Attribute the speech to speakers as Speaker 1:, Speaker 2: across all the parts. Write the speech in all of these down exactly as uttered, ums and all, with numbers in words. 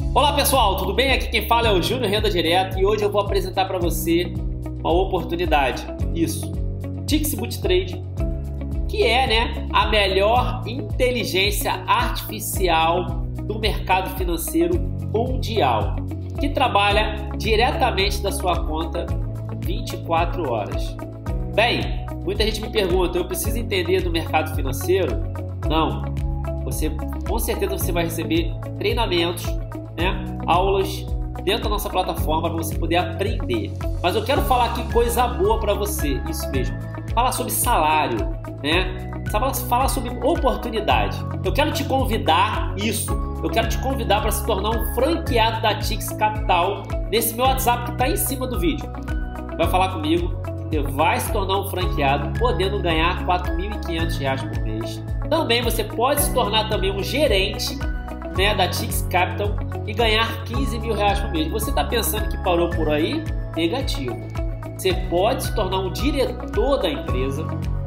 Speaker 1: Olá pessoal, tudo bem? Aqui quem fala é o Júnior Renda Direto e hoje eu vou apresentar para você uma oportunidade. Isso, Tix Boot Trade, que é né, a melhor inteligência artificial do mercado financeiro mundial, que trabalha diretamente da sua conta vinte e quatro horas. Bem, muita gente me pergunta, eu preciso entender do mercado financeiro? Não, você com certeza você vai receber treinamentos, né, aulas dentro da nossa plataforma para você poder aprender. Mas eu quero falar aqui coisa boa para você, isso mesmo. Falar sobre salário, né? Falar sobre oportunidade. Eu quero te convidar isso. Eu quero te convidar para se tornar um franqueado da Tix Capital nesse meu WhatsApp que está em cima do vídeo. Vai falar comigo. Você vai se tornar um franqueado, podendo ganhar quatro mil e quinhentos reais por mês. Também você pode se tornar também um gerente, né, da Tix Capital e ganhar quinze mil reais por mês. Você está pensando que parou por aí? Negativo. Você pode se tornar um diretor da empresa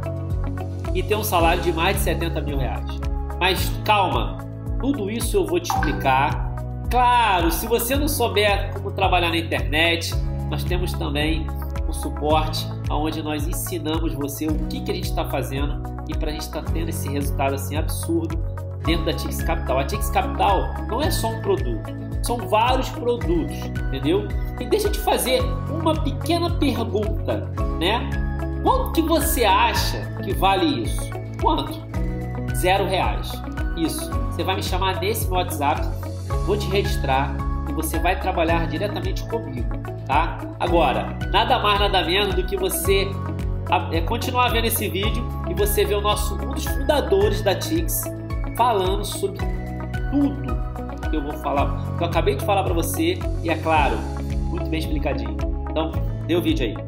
Speaker 1: e ter um salário de mais de setenta mil reais. Mas calma, tudo isso eu vou te explicar. Claro, se você não souber como trabalhar na internet, nós temos também o suporte, onde nós ensinamos você o que, que a gente está fazendo e para a gente estar tá tendo esse resultado assim absurdo dentro da Tix Capital. A Tix Capital não é só um produto, são vários produtos, entendeu? E deixa eu te fazer uma pequena pergunta, né? Quanto que você acha que vale isso? Quanto? Zero reais. Isso. Você vai me chamar nesse meu WhatsApp, vou te registrar e você vai trabalhar diretamente comigo, tá? Agora, nada mais, nada menos do que você é, continuar vendo esse vídeo e você ver o nosso, um dos fundadores da Tix falando sobre tudo que eu vou falar, que eu acabei de falar para você e é claro, muito bem explicadinho. Então, dê o vídeo aí.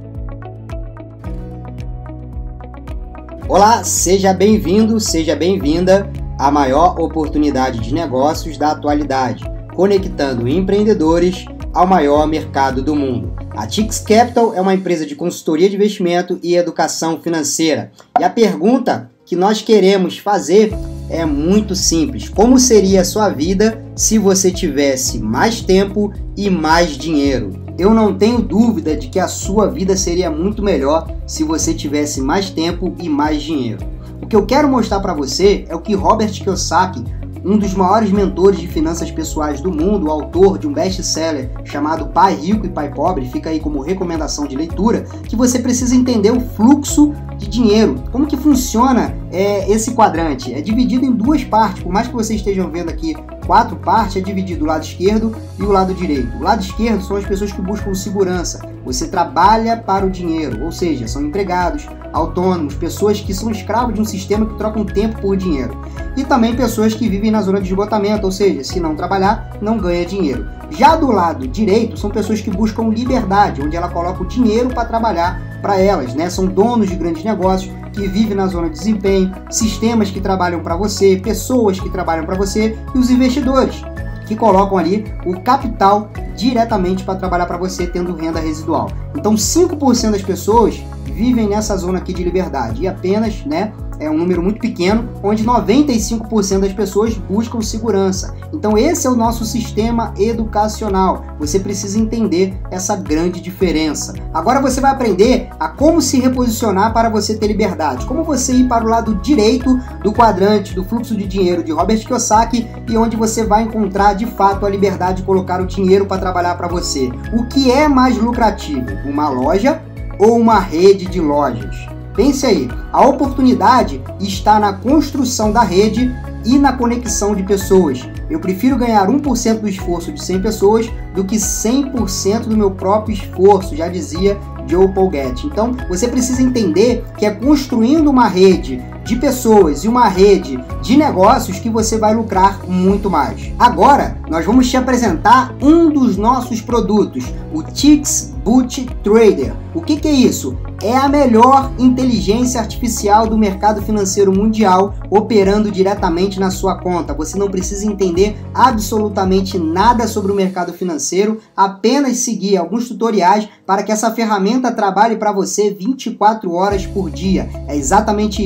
Speaker 2: Olá, seja bem-vindo, seja bem-vinda à maior oportunidade de negócios da atualidade, conectando empreendedores ao maior mercado do mundo. A Tix Capital é uma empresa de consultoria de investimento e educação financeira. E a pergunta que nós queremos fazer é muito simples. Como seria a sua vida se você tivesse mais tempo e mais dinheiro? Eu não tenho dúvida de que a sua vida seria muito melhor se você tivesse mais tempo e mais dinheiro. O que eu quero mostrar para você é o que Robert Kiyosaki, um dos maiores mentores de finanças pessoais do mundo, o autor de um best-seller chamado Pai Rico e Pai Pobre, fica aí como recomendação de leitura, que você precisa entender o fluxo de dinheiro. Como que funciona é, esse quadrante? É dividido em duas partes, por mais que vocês estejam vendo aqui quatro partes, é dividido o lado esquerdo e o lado direito. O lado esquerdo são as pessoas que buscam segurança. Você trabalha para o dinheiro, ou seja, são empregados, autônomos, pessoas que são escravos de um sistema que trocam tempo por dinheiro. E também pessoas que vivem na zona de esgotamento, ou seja, se não trabalhar, não ganha dinheiro. Já do lado direito, são pessoas que buscam liberdade, onde ela coloca o dinheiro para trabalhar para elas, né? São donos de grandes negócios que vivem na zona de desempenho, sistemas que trabalham para você, pessoas que trabalham para você e os investidores que colocam ali o capital diretamente para trabalhar para você, tendo renda residual. Então cinco por cento das pessoas vivem nessa zona aqui de liberdade e apenas, né, é um número muito pequeno, onde noventa e cinco por cento das pessoas buscam segurança. Então esse é o nosso sistema educacional. Você precisa entender essa grande diferença. Agora você vai aprender a como se reposicionar para você ter liberdade. Como você ir para o lado direito do quadrante do fluxo de dinheiro de Robert Kiyosaki e onde você vai encontrar de fato a liberdade de colocar o dinheiro para trabalhar para você. O que é mais lucrativo? Uma loja ou uma rede de lojas? Pense aí, a oportunidade está na construção da rede e na conexão de pessoas. Eu prefiro ganhar um por cento do esforço de cem pessoas do que cem por cento do meu próprio esforço, já dizia Joe Paul Getty. Então, você precisa entender que é construindo uma rede de pessoas e uma rede de negócios que você vai lucrar muito mais. Agora, nós vamos te apresentar um dos nossos produtos, o Tix Boot Trader. O que que é isso? É a melhor inteligência artificial do mercado financeiro mundial operando diretamente na sua conta. Você não precisa entender absolutamente nada sobre o mercado financeiro, apenas seguir alguns tutoriais para que essa ferramenta trabalhe para você vinte e quatro horas por dia. É exatamente isso. Enquanto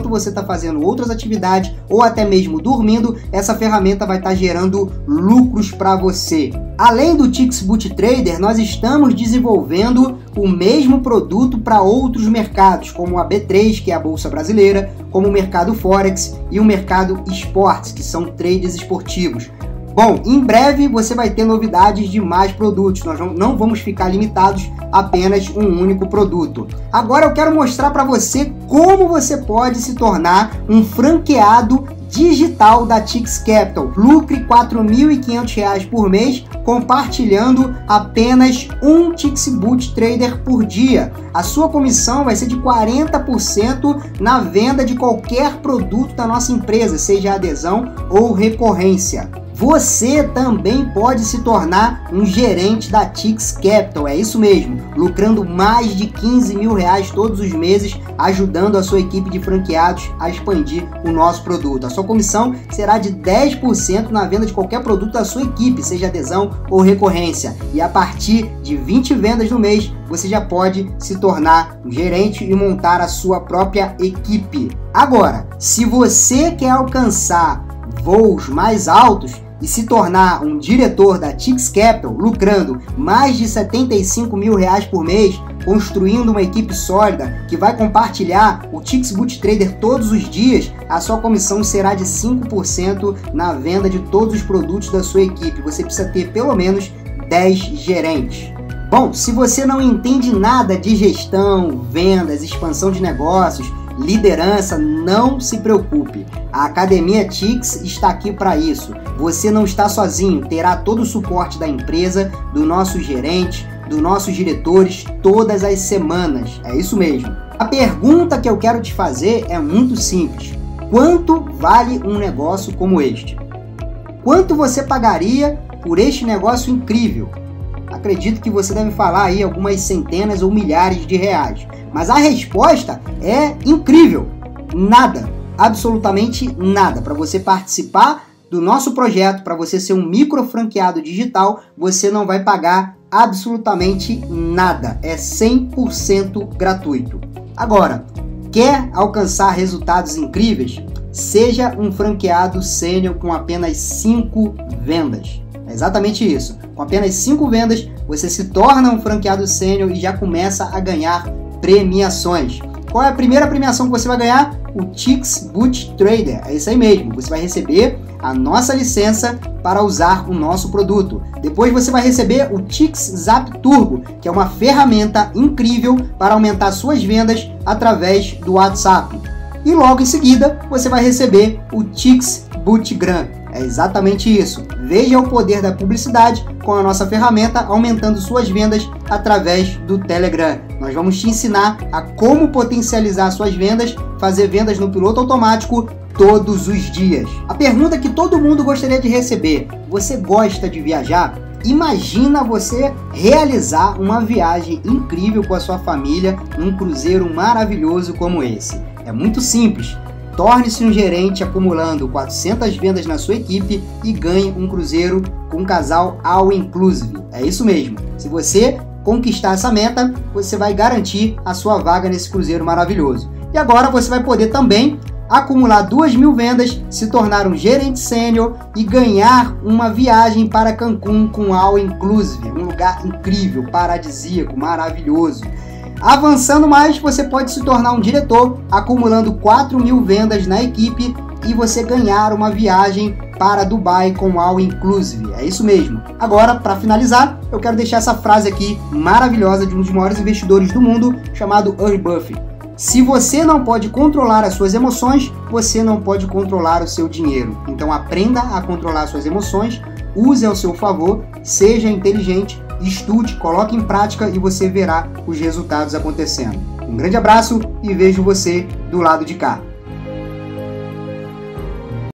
Speaker 2: enquanto você está fazendo outras atividades ou até mesmo dormindo, essa ferramenta vai estar gerando lucros para você. Além do Tix Boot Trader, nós estamos desenvolvendo o mesmo produto para outros mercados, como a B três, que é a Bolsa Brasileira, como o mercado Forex e o mercado Esportes, que são trades esportivos. Bom, em breve você vai ter novidades de mais produtos, nós não vamos ficar limitados a apenas um único produto. Agora eu quero mostrar para você como você pode se tornar um franqueado digital da Tix Capital. Lucre quatro mil e quinhentos reais por mês compartilhando apenas um Tix Boot Trader por dia. A sua comissão vai ser de quarenta por cento na venda de qualquer produto da nossa empresa, seja adesão ou recorrência. Você também pode se tornar um gerente da Tix Capital, é isso mesmo, lucrando mais de quinze mil reais todos os meses, ajudando a sua equipe de franqueados a expandir o nosso produto. A sua comissão será de dez por cento na venda de qualquer produto da sua equipe, seja adesão ou recorrência. E a partir de vinte vendas no mês, você já pode se tornar um gerente e montar a sua própria equipe. Agora, se você quer alcançar voos mais altos e se tornar um diretor da Tix Capital, lucrando mais de setenta e cinco mil reais por mês, construindo uma equipe sólida que vai compartilhar o Tix Boot Trader todos os dias, a sua comissão será de cinco por cento na venda de todos os produtos da sua equipe. Você precisa ter pelo menos dez gerentes. Bom, se você não entende nada de gestão, vendas, expansão de negócios, liderança, não se preocupe. A Academia Tix está aqui para isso. Você não está sozinho, terá todo o suporte da empresa, do nosso gerente, dos nossos diretores todas as semanas. É isso mesmo. A pergunta que eu quero te fazer é muito simples. Quanto vale um negócio como este? Quanto você pagaria por este negócio incrível? Acredito que você deve falar aí algumas centenas ou milhares de reais. Mas a resposta é incrível. Nada, absolutamente nada. Para você participar do nosso projeto, para você ser um micro franqueado digital, você não vai pagar absolutamente nada. É cem por cento gratuito. Agora, quer alcançar resultados incríveis? Seja um franqueado sênior com apenas cinco vendas. É exatamente isso. Com apenas cinco vendas, você se torna um franqueado sênior e já começa a ganhar premiações. Qual é a primeira premiação que você vai ganhar? O Tix Boot Trader. É isso aí mesmo. Você vai receber a nossa licença para usar o nosso produto. Depois você vai receber o Tix Zap Turbo, que é uma ferramenta incrível para aumentar suas vendas através do WhatsApp. E logo em seguida, você vai receber o Tix Boot Gram. É exatamente isso. Veja o poder da publicidade com a nossa ferramenta, aumentando suas vendas através do Telegram. Nós vamos te ensinar a como potencializar suas vendas, fazer vendas no piloto automático todos os dias. A pergunta que todo mundo gostaria de receber: você gosta de viajar? Imagina você realizar uma viagem incrível com a sua família num cruzeiro maravilhoso como esse. É muito simples. Torne-se um gerente acumulando quatrocentas vendas na sua equipe e ganhe um cruzeiro com um casal all inclusive. É isso mesmo. Se você conquistar essa meta, você vai garantir a sua vaga nesse cruzeiro maravilhoso. E agora você vai poder também acumular duas mil vendas, se tornar um gerente sênior e ganhar uma viagem para Cancún com all inclusive, um lugar incrível, paradisíaco, maravilhoso. Avançando mais, você pode se tornar um diretor, acumulando quatro mil vendas na equipe e você ganhar uma viagem para Dubai com all inclusive. É isso mesmo. Agora, para finalizar, eu quero deixar essa frase aqui maravilhosa de um dos maiores investidores do mundo, chamado Warren Buffett. Se você não pode controlar as suas emoções, você não pode controlar o seu dinheiro. Então aprenda a controlar suas emoções, use ao seu favor, seja inteligente, estude, coloque em prática e você verá os resultados acontecendo. Um grande abraço e vejo você do lado de cá.